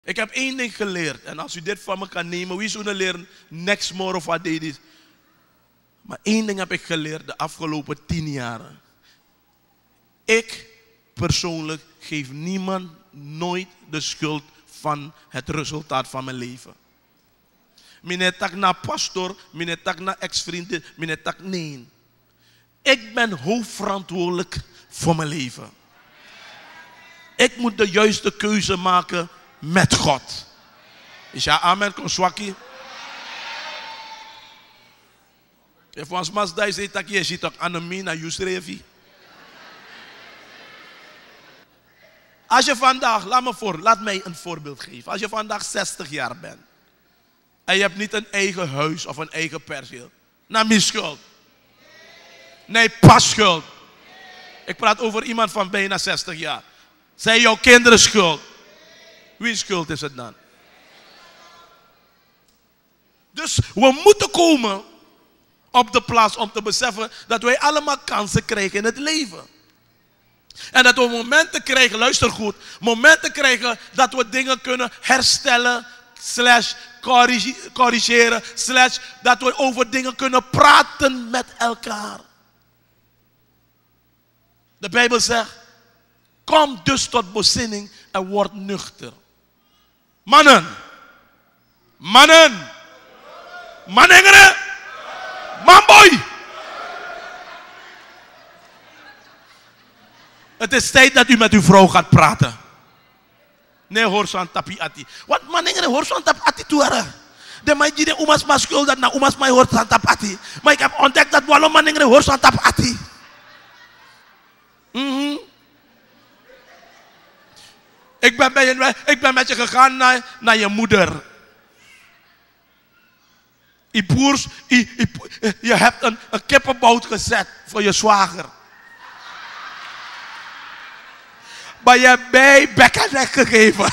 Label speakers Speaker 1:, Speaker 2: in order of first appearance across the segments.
Speaker 1: Ik heb één ding geleerd. En als u dit van me kan nemen, wie zou leren? Next more of what deed is. Maar één ding heb ik geleerd de afgelopen 10 jaren. Ik persoonlijk geef niemand nooit de schuld van het resultaat van mijn leven. Meneer tak na pastor, meneer tak na ex-vrienden, meneer tak nee. Ik ben hoofdverantwoordelijk voor mijn leven. Ik moet de juiste keuze maken met God. Is ja amen, kom zwakkie. En voor ons mas daar zit je ziet ook anemie naar Jusrevi. Als je vandaag, laat mij een voorbeeld geven. Als je vandaag 60 jaar bent. En je hebt niet een eigen huis of een eigen perceel. Nou, mijn schuld. Nee, pas schuld. Ik praat over iemand van bijna 60 jaar. Zijn jouw kinderen schuld? Wie schuld is het dan? Dus we moeten komen op de plaats om te beseffen dat wij allemaal kansen krijgen in het leven. En dat we momenten krijgen, luister goed, momenten krijgen dat we dingen kunnen herstellen, corrigeren, dat we over dingen kunnen praten met elkaar. De Bijbel zegt, kom dus tot bezinning en word nuchter. Mannen, mannengeren, manboy. Het is tijd dat u met uw vrouw gaat praten. Nee, hoor zo'n tapi ati. Wat mannengeren hoor zo'n tap ati toeren. De mij die umas maar schuld dat na umas mij hoort zo'n tap ati. Maar ik heb ontdekt dat waarom mannengeren hoor zo'n tap ati. Ik ben met je gegaan naar je moeder. Je hebt een kippenbout gezet voor je zwager. Maar je hebt mij bek en nek gegeven.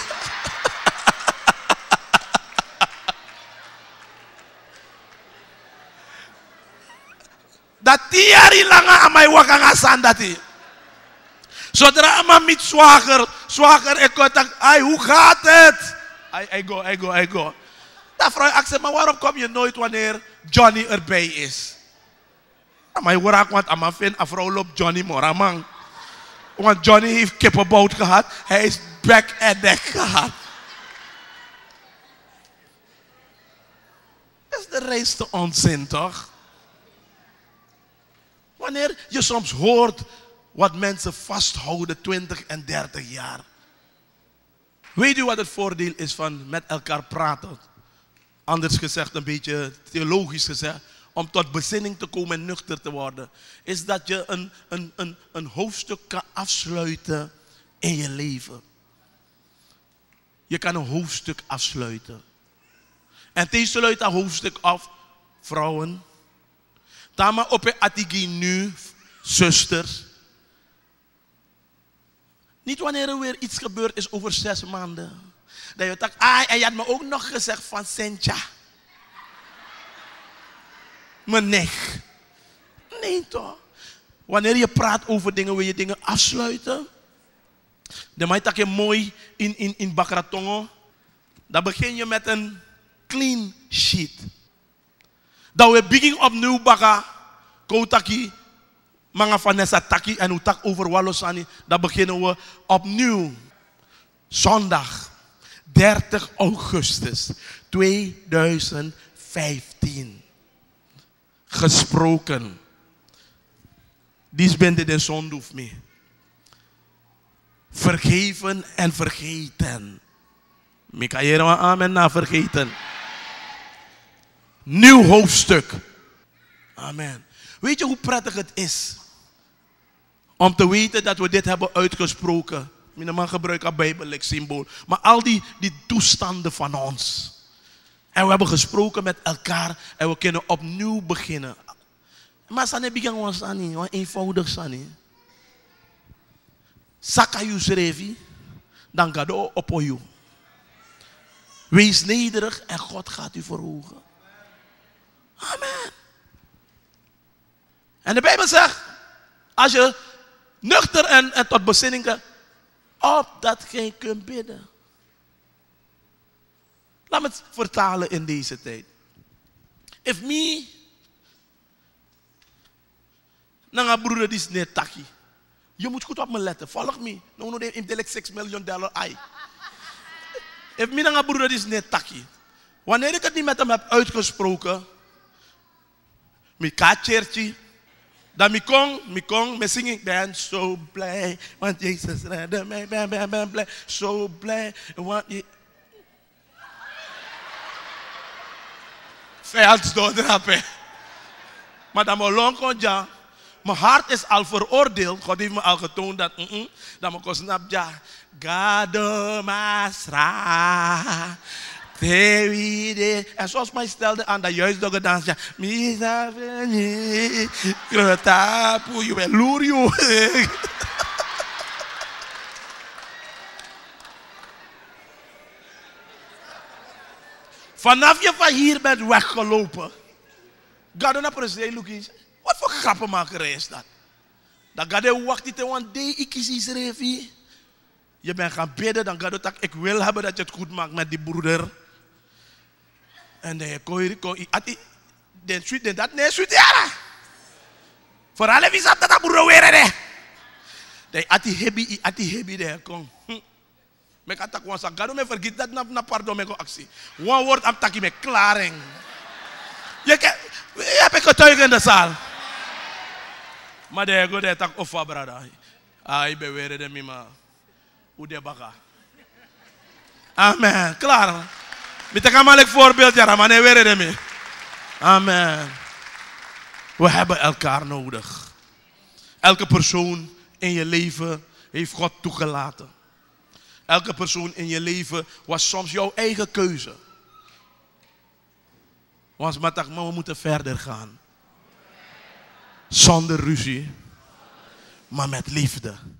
Speaker 1: Dat 10 jaar lang aan mij wakker gaan dat hij. Zodra ik met zwager, ik kon zeggen, hoe gaat het? I go. Dan vraag ik ze, maar waarom kom je nooit wanneer Johnny erbij is? Maar je hoort want aan mijn vriend, een vrouw loopt Johnny Moramang. Want Johnny heeft kippenbout gehad, hij is bek en nek gehad. Dat is de reinste onzin, toch? Wanneer je soms hoort wat mensen vasthouden 20 en 30 jaar. Weet u wat het voordeel is van met elkaar praten? Anders gezegd, een beetje theologisch gezegd, om tot bezinning te komen en nuchter te worden. Is dat je een hoofdstuk kan afsluiten in je leven. Je kan een hoofdstuk afsluiten. En deze sluit dat hoofdstuk af, vrouwen. Tama op je atigi nu, zusters. Niet wanneer er weer iets gebeurd is over 6 maanden. Dat je dacht, en je had me ook nog gezegd van Sentja. Mijn nek. Nee toch. Wanneer je praat over dingen, wil je dingen afsluiten. Dan maak je mooi in Bakratongo. Dan begin je met een clean sheet. Dat we begin opnieuw bakken. Koutaki. Manga Vanessa Taki en utak over Wallosani. Dan beginnen we opnieuw. Zondag 30 augustus 2015. Gesproken. Dies ben de zondoef mee. Vergeven en vergeten. Mikael amen na vergeten. Nieuw hoofdstuk. Amen. Weet je hoe prettig het is om te weten dat we dit hebben uitgesproken? Mijn man gebruikt een bijbelijk symbool. Maar al die toestanden van ons. En we hebben gesproken met elkaar en we kunnen opnieuw beginnen. Maar sane begin ons aan niet, eenvoudig sane. Saka Yusrevi, dan gaat het op jou. Wees nederig en God gaat u verhogen. Amen. En de Bijbel zegt, als je nuchter en tot bezinning komt, opdat gij kunt bidden. Laat me het vertalen in deze tijd. If me, nanga broeder die is net taki. Je moet goed op me letten. Volg me. No, intellect $6 million. If me nanga broeder die is net taki. Wanneer ik het niet met hem heb uitgesproken, mi kachertje, dan mi kong, me zing ik ben zo blij, want Jezus redde mij, ben blij, zo blij, want je... Vijandsdoordrappen. Maar dan mijn long kon ja. Mijn hart is al veroordeeld. God heeft me al getoond dat dat me kon snap ja. Gado masra. En zoals mij stelde aan dat juist door gedans ja. Misa veni. Gretapu. Je bent loerjo. Vanaf je van hier bent weggelopen. Ga dan naar precies, Lucas. Wat voor grappenmakerij is dat? Dan ga je wachten te want ik kies iets revi. Je bent gaan bidden, dan ga je zeggen, ik wil hebben dat je het goed maakt met die broeder. En dan kon je dat nee, sweet jara. Vooral even zat dat broeder weer hè. Dan ati hebi de kom. Ik had gewoon zeggen, ga me vergeet dat na pardon met actie. One woord am taki met klaring. Je heb ik getuigen in de zaal. Maar de go de tak offa brada. Ik ben weer de mima. Hoe de baka. Amen. Klaar. Met een gamelijk voorbeeld ja, maar nee weer de me. Amen. We hebben elkaar nodig. Elke persoon in je leven heeft God toegelaten. Elke persoon in je leven was soms jouw eigen keuze. Want maar we moeten verder gaan. Zonder ruzie, maar met liefde.